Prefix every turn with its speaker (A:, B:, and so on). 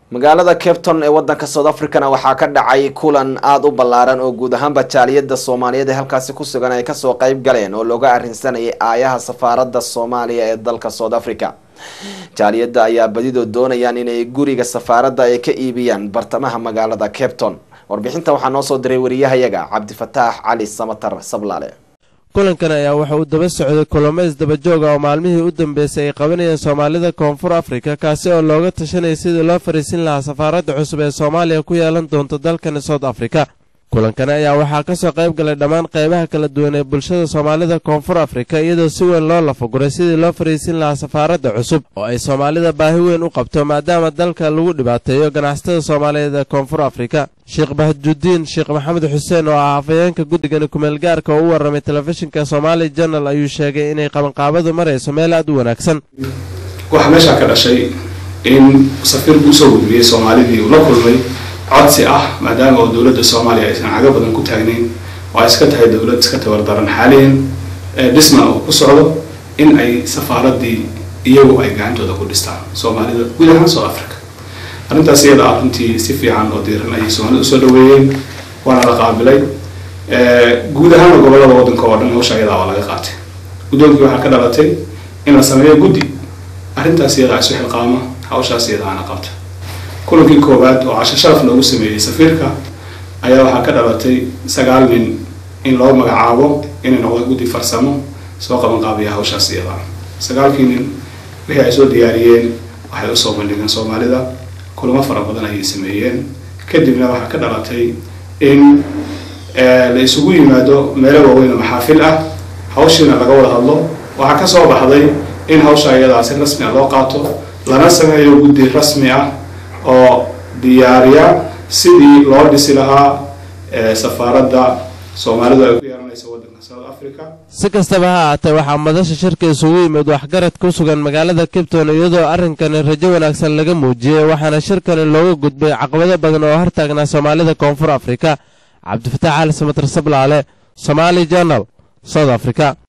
A: magaalada Cape Town ee wadanka South Africa waxaa ka dhacay kulan aad u ballaaran oo guud ahaan jaaliyada Soomaaliyeed halkaas ku sugan ay ka soo qayb galeen oo looga arrinsanayay aayaha safaaradda Soomaaliya ee dalka South Africa. jaaliyada ayaa badido doonayaan inay guriga safaaradda ay ka iibiyaan bartamaha magaalada Cape Town. warbixinta waxaa noo soo diray wariyahayaga Cabdifataax Cali Samatar Sablaale.
B: kulankan ayaa waxa uu daba socday kolomeys daba joog oo maalmihii u dambeysay ay qabanayeen Soomaalida Koonfur Afrika kaasi oo looga tashanay sidii loo fariisin lahaa safaaradda cusub ee Soomaaliya ku yeelan doonto dalkan South Africa. kulankan ayaa waxaa ka soo qayb galay dhammaan qaybaha kala duwan ee bulshada Soomaalida Koonfur Afrika iyadoo si weyn loo lafaguray sidii loo fariisin lahaa safaaradda cusub oo ay Soomaalida baahi weyn u qabto maadaama dalka lagu dhibaateeyo ganacsatada Soomaaliyeed ee Koonfur Afrika. Sheekh Bahjuddin Sheekh Maxamed Xuseen oo ah afayeenka guddiga kumeel gaarka oo u waramay telefishinka Somali Channel ayuu sheegay inay qabanqaabadu marayso meel aad u wanaagsan.
C: waxa meesha ka dhashay in safiirku soo gudbiyay Soomaalidii uu la kulmay codsi maadaama dawladda Soomaaliya aysan caga badan ku taagnayn oo ay iska tahay dawlad iska tabardaran xaaliyan dhisma oo ku socdo in ay safaaradii iyagu ay gacantooda ku dhistaan Soomaalida guud ahaan South Africa. arrintaas iyada runtii si fiican oo diiran ay Soomaalidu soo dhaweeyeen waana la qaabilay guud ahaan gobolada wadanka oo dhan hawsha iyada waa laga qaatay. gudoonkii waxa ka dhalatay in la sameeyo guddi arrintaas iyada isu xilqaama hawshaas iyada aan qabto. kulankii koobaad oo casho sharaf loogu sameeyay safiirka ayaa waxa ka dhalatay 9 nin in loo magacaabo inay noqdo guddi farsamo soo qaban qaabiya hawshaas iyada. 9 nin wixii ay soo diyaariyeen waxay u soo bandhigeen Soomaalida kulamo fara badan ay sameeyeen kadibna waxa ka dhalatay in la isugu yimaado meelo waaweyn oo maxaafil hawshina laga wada hadlo. waxa ka soo baxday in hawsha iyada si rasmi ah loo qaato lana sameeyo guddi rasmi ah oo diyaariya sidii loo dhisi lahaa safaaradda Soomaalidu ay ku yeelanayso wadanka South Africa.
B: si kastaba ha ahaatee waxaa madasha shirka isugu yimid waxgarad ku sugan magaalada Cape Town iyadoo arrinkan rajo wanaagsan laga muujiyay waxaana shirkan looga gudbay caqabado badan oo hortaagnaa Soomaalida Koonfur Afrika. Cabdifataax Cali Samatar Sablaale, Somali Channel, South Africa.